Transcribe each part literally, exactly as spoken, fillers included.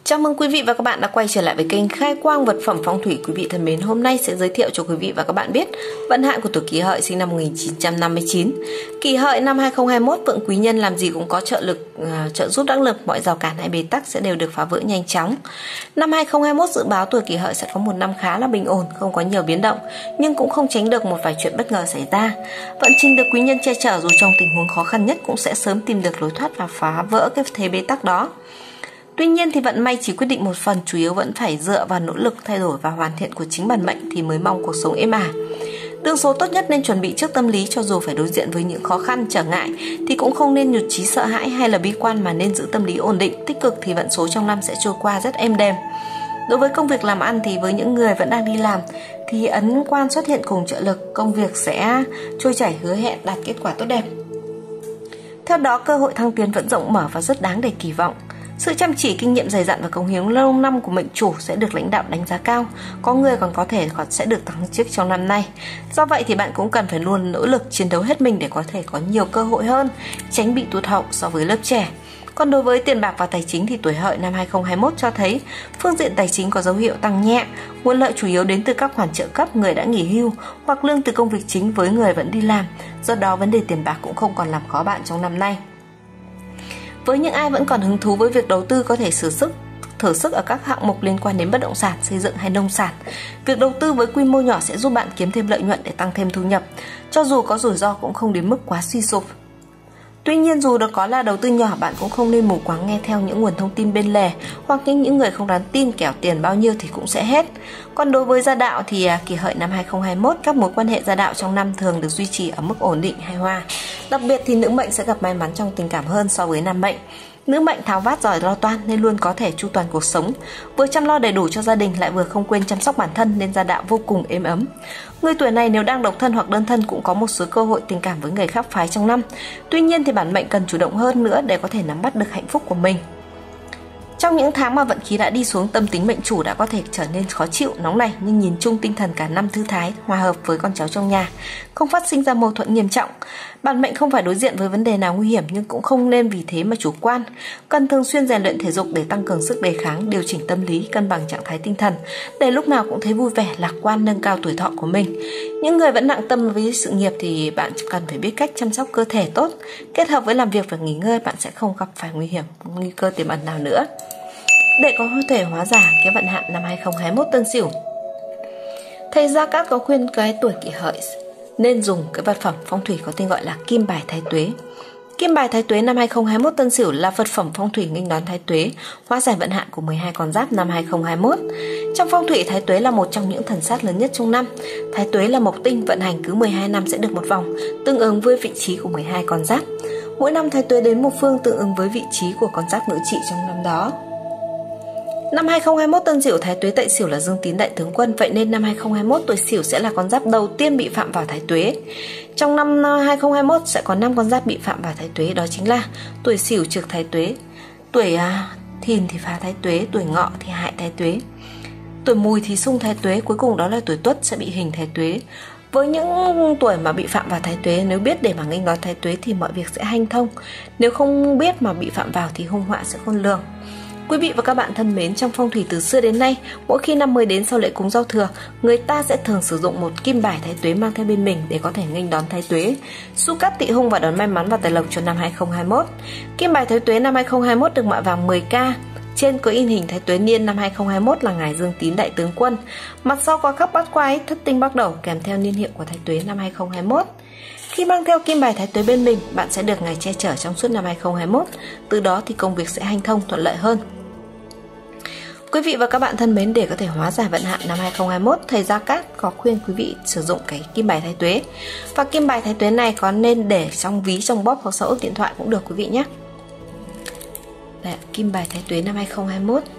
Chào mừng quý vị và các bạn đã quay trở lại với kênh Khai Quang Vật Phẩm Phong Thủy. Quý vị thân mến, hôm nay sẽ giới thiệu cho quý vị và các bạn biết vận hạn của tuổi Kỷ Hợi sinh năm một nghìn chín trăm năm mươi chín. Kỷ Hợi năm hai không hai mốt, vượng quý nhân làm gì cũng có trợ lực, uh, trợ giúp đắc lực, mọi rào cản hay bế tắc sẽ đều được phá vỡ nhanh chóng. Năm hai không hai mốt dự báo tuổi Kỷ Hợi sẽ có một năm khá là bình ổn, không có nhiều biến động, nhưng cũng không tránh được một vài chuyện bất ngờ xảy ra. Vận trình được quý nhân che chở, dù trong tình huống khó khăn nhất cũng sẽ sớm tìm được lối thoát và phá vỡ cái thế bế tắc đó. Tuy nhiên thì vận may chỉ quyết định một phần, chủ yếu vẫn phải dựa vào nỗ lực thay đổi và hoàn thiện của chính bản mệnh thì mới mong cuộc sống êm ả. Đường số tốt nhất nên chuẩn bị trước tâm lý, cho dù phải đối diện với những khó khăn, trở ngại thì cũng không nên nhụt chí sợ hãi hay là bi quan, mà nên giữ tâm lý ổn định, tích cực thì vận số trong năm sẽ trôi qua rất êm đềm. Đối với công việc làm ăn thì với những người vẫn đang đi làm thì ấn quan xuất hiện cùng trợ lực, công việc sẽ trôi chảy, hứa hẹn đạt kết quả tốt đẹp. Theo đó, cơ hội thăng tiến vẫn rộng mở và rất đáng để kỳ vọng. Sự chăm chỉ, kinh nghiệm dày dặn và cống hiến lâu năm của mệnh chủ sẽ được lãnh đạo đánh giá cao. Có người còn có thể còn sẽ được thăng chức trong năm nay. Do vậy thì bạn cũng cần phải luôn nỗ lực chiến đấu hết mình để có thể có nhiều cơ hội hơn, tránh bị tụt hậu so với lớp trẻ. Còn đối với tiền bạc và tài chính thì tuổi Hợi năm hai không hai mốt cho thấy phương diện tài chính có dấu hiệu tăng nhẹ. Nguồn lợi chủ yếu đến từ các khoản trợ cấp, người đã nghỉ hưu hoặc lương từ công việc chính với người vẫn đi làm. Do đó vấn đề tiền bạc cũng không còn làm khó bạn trong năm nay. Với những ai vẫn còn hứng thú với việc đầu tư, có thể sử sức thử sức ở các hạng mục liên quan đến bất động sản, xây dựng hay nông sản. Việc đầu tư với quy mô nhỏ sẽ giúp bạn kiếm thêm lợi nhuận để tăng thêm thu nhập, cho dù có rủi ro cũng không đến mức quá suy sụp. Tuy nhiên, dù đó có là đầu tư nhỏ, bạn cũng không nên mù quáng nghe theo những nguồn thông tin bên lề hoặc những những người không đáng tin, kẻo tiền bao nhiêu thì cũng sẽ hết. Còn đối với gia đạo thì Kỷ Hợi năm hai không hai mốt, các mối quan hệ gia đạo trong năm thường được duy trì ở mức ổn định, hài hòa. Đặc biệt thì nữ mệnh sẽ gặp may mắn trong tình cảm hơn so với nam mệnh. Nữ mệnh tháo vát giỏi lo toan nên luôn có thể chu toàn cuộc sống, vừa chăm lo đầy đủ cho gia đình lại vừa không quên chăm sóc bản thân, nên gia đạo vô cùng êm ấm. Người tuổi này nếu đang độc thân hoặc đơn thân cũng có một số cơ hội tình cảm với người khác phái trong năm. Tuy nhiên thì bản mệnh cần chủ động hơn nữa để có thể nắm bắt được hạnh phúc của mình. Trong những tháng mà vận khí đã đi xuống, tâm tính mệnh chủ đã có thể trở nên khó chịu, nóng nảy, nhưng nhìn chung tinh thần cả năm thư thái, hòa hợp với con cháu trong nhà, không phát sinh ra mâu thuẫn nghiêm trọng. Bản mệnh không phải đối diện với vấn đề nào nguy hiểm, nhưng cũng không nên vì thế mà chủ quan. Cần thường xuyên rèn luyện thể dục để tăng cường sức đề kháng, điều chỉnh tâm lý, cân bằng trạng thái tinh thần, để lúc nào cũng thấy vui vẻ, lạc quan, nâng cao tuổi thọ của mình. Những người vẫn nặng tâm với sự nghiệp thì bạn cần phải biết cách chăm sóc cơ thể tốt, kết hợp với làm việc và nghỉ ngơi, bạn sẽ không gặp phải nguy hiểm, nguy cơ tiềm ẩn nào nữa. Để có thể hóa giải cái vận hạn năm hai không hai mốt Tân Sửu, thầy Gia Cát có khuyên cái tuổi Kỷ Hợi nên dùng cái vật phẩm phong thủy có tên gọi là kim bài thái tuế. Kim bài thái tuế năm hai không hai mốt Tân Sửu là vật phẩm phong thủy nghênh đón thái tuế, hóa giải vận hạn của mười hai con giáp năm hai không hai mốt. Trong phong thủy, thái tuế là một trong những thần sát lớn nhất trong năm. Thái tuế là mộc tinh, vận hành cứ mười hai năm sẽ được một vòng, tương ứng với vị trí của mười hai con giáp. Mỗi năm thái tuế đến một phương tương ứng với vị trí của con giáp ngự trị trong năm đó. Năm hai không hai mốt Tân Sửu, thái tuế tại Sửu là dương tín đại tướng quân, vậy nên năm hai không hai mốt tuổi Sửu sẽ là con giáp đầu tiên bị phạm vào thái tuế. Trong năm hai không hai mốt sẽ có năm con giáp bị phạm vào thái tuế, đó chính là tuổi Sửu trực thái tuế, tuổi à, Thìn thì phá thái tuế, tuổi Ngọ thì hại thái tuế, tuổi Mùi thì xung thái tuế, cuối cùng đó là tuổi Tuất sẽ bị hình thái tuế. Với những tuổi mà bị phạm vào thái tuế, nếu biết để mà nghênh đón thái tuế thì mọi việc sẽ hanh thông, nếu không biết mà bị phạm vào thì hung họa sẽ khôn lường. Quý vị và các bạn thân mến, trong phong thủy từ xưa đến nay, mỗi khi năm mới đến sau lễ cúng giao thừa, người ta sẽ thường sử dụng một kim bài thái tuế mang theo bên mình để có thể nghênh đón thái tuế, su cát tị hung và đón may mắn và tài lộc cho năm hai không hai mốt. Kim bài thái tuế năm hai không hai mốt được mạ vàng mười K, trên có in hình thái tuế niên năm hai không hai mốt là ngài dương tín đại tướng quân, mặt sau có khắc bát quái thất tinh bắt đầu kèm theo niên hiệu của thái tuế năm hai không hai mốt. Khi mang theo kim bài thái tuế bên mình, bạn sẽ được ngài che chở trong suốt năm hai không hai mốt, từ đó thì công việc sẽ hanh thông thuận lợi hơn. Quý vị và các bạn thân mến, để có thể hóa giải vận hạn năm hai không hai mốt, thầy Gia Cát có khuyên quý vị sử dụng cái kim bài thái tuế. Và kim bài thái tuế này có nên để trong ví, trong bóp hoặc sau ức điện thoại cũng được quý vị nhé. Đây, kim bài thái tuế năm hai không hai mốt.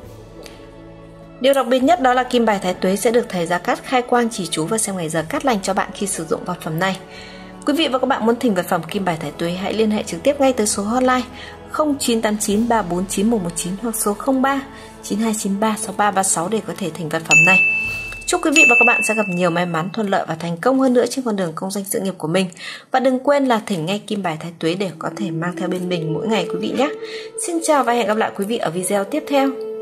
Điều đặc biệt nhất đó là kim bài thái tuế sẽ được thầy Gia Cát khai quang chỉ chú và xem ngày giờ cát lành cho bạn khi sử dụng vật phẩm này. Quý vị và các bạn muốn thỉnh vật phẩm kim bài thái tuế, hãy liên hệ trực tiếp ngay tới số hotline không chín tám chín ba bốn chín một một chín hoặc số không ba chín hai chín ba sáu ba ba sáu để có thể thỉnh vật phẩm này. Chúc quý vị và các bạn sẽ gặp nhiều may mắn, thuận lợi và thành công hơn nữa trên con đường công danh sự nghiệp của mình. Và đừng quên là thỉnh ngay kim bài thái tuế để có thể mang theo bên mình mỗi ngày quý vị nhé. Xin chào và hẹn gặp lại quý vị ở video tiếp theo.